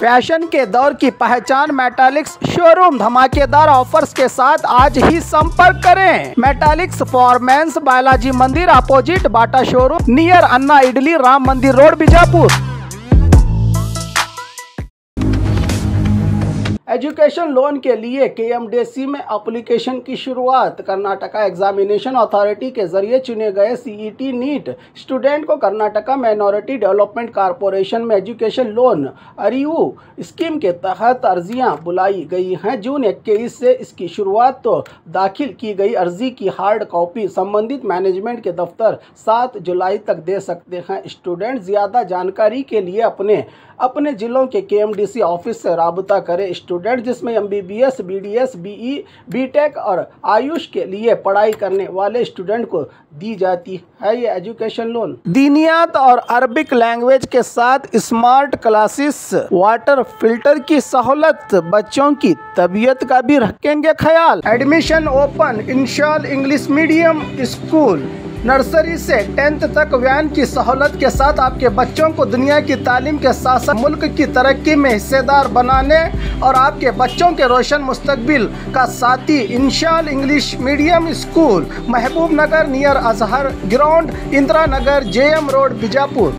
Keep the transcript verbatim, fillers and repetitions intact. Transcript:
Fashion के दौर की पहचान मेटालिक्स शोरूम धमाकेदार ऑफर्स के साथ आज ही संपर्क करें। Metalics for men's, Balaji Mandir opposite Bata showroom, near Anna Idli, Ram Mandir road, Bijapur. Education loan के लिए के एम डी सी में एप्लीकेशन की शुरुआत। कर्नाटका एग्जामिनेशन अथॉरिटी के जरिए चुने गए C E T NEET student को कर्नाटका माइनॉरिटी डेवलपमेंट कॉरपोरेशन में एजुकेशन लोन अरियू स्कीम के तहत अर्जियां बुलाई गई हैं। जून इक्कीस से इसकी शुरुआत। तो दाखिल की गई अर्जी की हार्ड कॉपी संबंधित मैनेजमेंट के दफ्तर सात जुलाई तक दे सकते हैं स्टूडेंट। ज़्यादा जानकारी के लिए अपने अपने जिलों के के एम डी सी ऑफिस से राबता करें स्टूडेंट, जिसमें M B B S, B D S, B E, B tech और आयुष के लिए पढ़ाई करने वाले स्टूडेंट को दी जाती है ये एजुकेशन लोन। दीनियात और अरबिक लैंग्वेज के साथ स्मार्ट क्लासेस, वाटर फिल्टर की सहूलत, बच्चों की तबीयत का भी रखेंगे ख्याल। Admission open Inshal English medium school. Nursery से टेंथ तक वैन की सहूलत के साथ आपके बच्चों को दुनिया की तालीम के साथ साथ मुल्क की तरक्की में हिस्सेदार बनाने और आपके बच्चों के रोशन मुस्तकबिल का साथी इंशाल English medium school, Mehboob Nagar near Azhar ground, Indira Nagar, J M road, Bijapur.